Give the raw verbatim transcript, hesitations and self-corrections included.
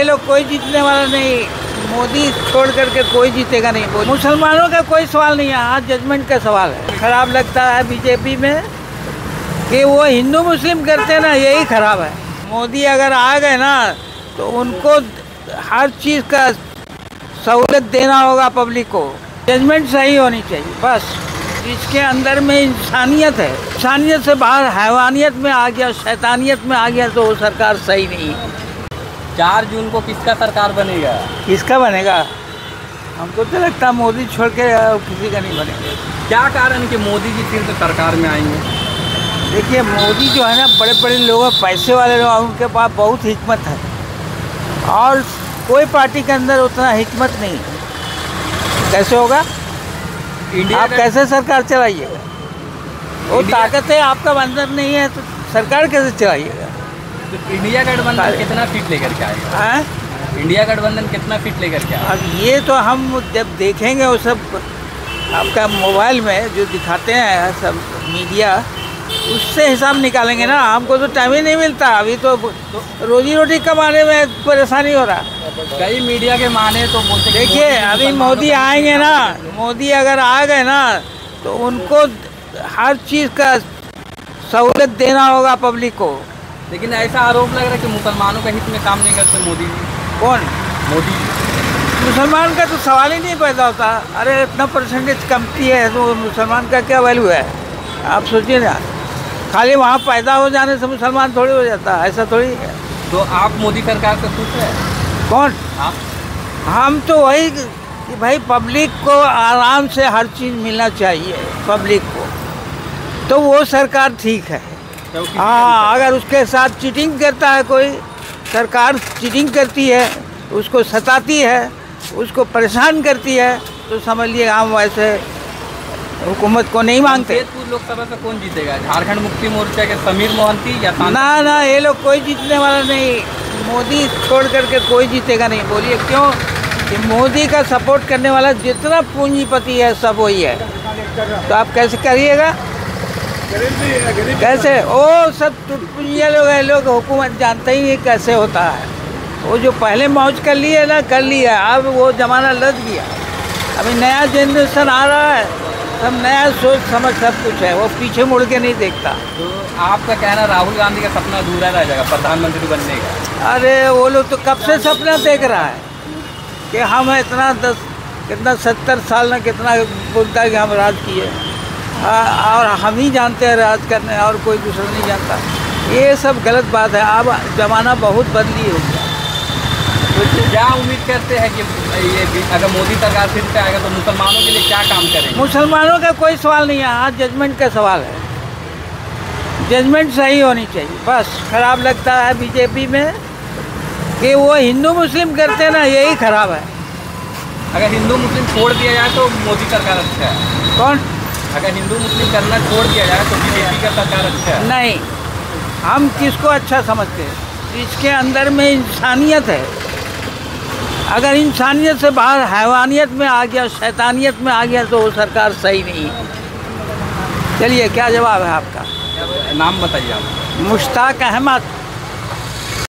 लोग कोई जीतने वाला नहीं, मोदी छोड़ करके कोई जीतेगा नहीं। मुसलमानों का कोई सवाल नहीं है, आज जजमेंट का सवाल है। खराब लगता है बीजेपी में कि वो हिंदू मुस्लिम करते ना, यही खराब है। मोदी अगर आ गए ना तो उनको हर चीज़ का सहूलत देना होगा पब्लिक को। जजमेंट सही होनी चाहिए बस। इसके अंदर में इंसानियत है, इंसानियत से बाहर हैवानियत में आ गया, शैतानियत में आ गया तो वो सरकार सही नहीं है। चार जून को किसका सरकार बनेगा? किसका बनेगा? हमको तो लगता है मोदी छोड़ के किसी का नहीं बनेगा। क्या कारण कि मोदी जी फिर से सरकार में आएंगे? देखिए, मोदी जो है ना, बड़े बड़े लोग, पैसे वाले लोग, उनके पास बहुत हिकमत है और कोई पार्टी के अंदर उतना हिकमत नहीं है। कैसे होगा? इंडिया आप कैसे सरकार चलाइएगा? वो ताकत है, आपका बंदर नहीं है तो सरकार कैसे चलाइएगा? तो इंडिया गठबंधन कितना सीट लेकर के आएगा? हाँ? इंडिया गठबंधन कितना सीट लेकर के आएगा? अब ये तो हम जब देखेंगे वो सब आपका मोबाइल में जो दिखाते हैं सब मीडिया, उससे हिसाब निकालेंगे ना। हमको तो टाइम ही नहीं मिलता, अभी तो रोजी रोटी कमाने में परेशानी हो रहा। कई मीडिया के माने तो बोलते, देखिए अभी मोदी आएंगे ना, मोदी अगर आ गए ना तो उनको हर चीज़ का सहूलत देना होगा पब्लिक को। लेकिन ऐसा आरोप लग रहा है कि मुसलमानों का हित में काम नहीं करते मोदी जी। कौन? मोदी जी। मुसलमान का तो सवाल ही नहीं पैदा होता। अरे इतना परसेंटेज कमती है तो मुसलमान का क्या वैल्यू है? आप सोचिए ना, खाली वहाँ पैदा हो जाने से मुसलमान थोड़ी हो जाता है, ऐसा थोड़ी है। तो आप मोदी सरकार से खुश है? कौन? आप? हम तो वही कि भाई पब्लिक को आराम से हर चीज़ मिलना चाहिए पब्लिक को, तो वो सरकार ठीक है। हाँ, अगर उसके साथ चीटिंग करता है कोई, सरकार चीटिंग करती है, उसको सताती है, उसको परेशान करती है, तो समझ लिए हम वैसे हुकूमत को नहीं मांगते। जमशेदपुर लोकसभा से कौन जीतेगा? झारखंड मुक्ति मोर्चा के समीर मोहंती या? ना ना, ये लोग कोई जीतने वाला नहीं, मोदी छोड़ करके कोई जीतेगा नहीं। बोलिए क्यों? कि मोदी का सपोर्ट करने वाला जितना पूंजीपति है सब वही है। तो आप कैसे करिएगा? कैसे? ओ सब टुटपुंजिया लोग हैं, लोग हुकूमत जानते ही नहीं कैसे होता है। वो जो पहले मौज कर लिए ना, कर लिया, अब वो ज़माना लग गया। अभी नया जनरेशन आ रहा है, सब नया सोच समझ सब कुछ है, वो पीछे मुड़ के नहीं देखता। तो आपका कहना राहुल गांधी का सपना अधूरा रह जाएगा प्रधानमंत्री बनने का? अरे वो लोग तो कब से सपना देख रहा है कि हम इतना दस कितना सत्तर साल में कितना बोलता है कि हम राज किए, और हम ही जानते हैं राज करने और कोई दूसरा नहीं जानता। ये सब गलत बात है। अब ज़माना बहुत बदली हो गया। तो क्या उम्मीद करते हैं कि ये अगर मोदी सरकार फिर से आएगा तो मुसलमानों के लिए क्या काम करेंगे? मुसलमानों का कोई सवाल नहीं है, आज जजमेंट का सवाल है। जजमेंट सही होनी चाहिए बस। खराब लगता है बीजेपी में कि वो हिंदू मुस्लिम करते ना, यही खराब है। अगर हिंदू मुस्लिम छोड़ दिया जाए तो मोदी सरकार अच्छा है? कौन? अगर हिंदू मुस्लिम करना छोड़ दिया जाए तो बीजेपी का सरकार अच्छा है? नहीं, हम किसको अच्छा समझते हैं? इसके अंदर में इंसानियत है। अगर इंसानियत से बाहर हैवानियत में आ गया, शैतानियत में आ गया तो वो सरकार सही नहीं है। चलिए, क्या जवाब है आपका? नाम बताइए आप। मुश्ताक अहमद।